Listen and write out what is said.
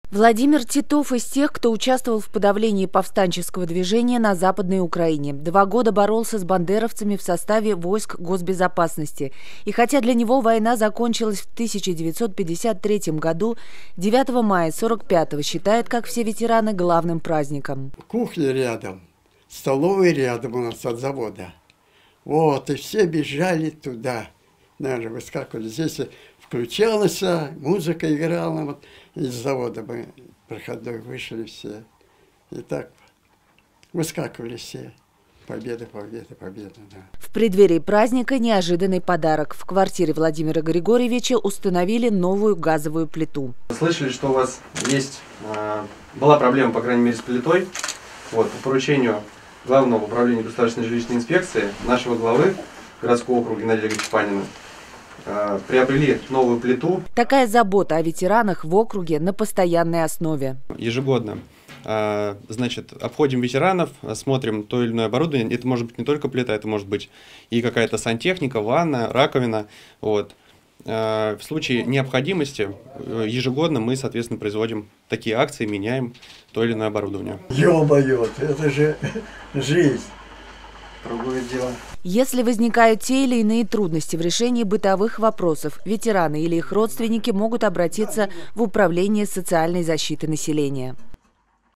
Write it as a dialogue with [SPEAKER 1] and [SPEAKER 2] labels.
[SPEAKER 1] Владимир Титов из тех, кто участвовал в подавлении повстанческого движения на Западной Украине. 2 года боролся с бандеровцами в составе войск госбезопасности. И хотя для него война закончилась в 1953 году, 9 мая 1945 считает, как все ветераны, главным праздником.
[SPEAKER 2] Кухня рядом, столовая рядом у нас от завода. Вот, и все бежали туда. Наверное, выскакивали. Здесь включалась музыка, играла. Вот из завода мы проходной вышли все. И так выскакивали все. Победа, победа, победа. Да.
[SPEAKER 1] В преддверии праздника неожиданный подарок. В квартире Владимира Григорьевича установили новую газовую плиту.
[SPEAKER 3] Слышали, что у вас есть, была проблема, по крайней мере, с плитой. Вот, по поручению Главного управления государственной жилищной инспекции, нашего главы городского округа Геннадия Олеговича Панина, приобрели новую плиту.
[SPEAKER 1] Такая забота о ветеранах в округе на постоянной основе.
[SPEAKER 4] Ежегодно, значит, обходим ветеранов, смотрим то или иное оборудование. Это может быть не только плита, это может быть и какая-то сантехника, ванна, раковина. Вот. В случае необходимости ежегодно мы, соответственно, производим такие акции, меняем то или иное оборудование.
[SPEAKER 2] Ё-моё, это же жизнь.
[SPEAKER 3] Другое дело.
[SPEAKER 1] Если возникают те или иные трудности в решении бытовых вопросов, ветераны или их родственники могут обратиться в Управление социальной защиты населения.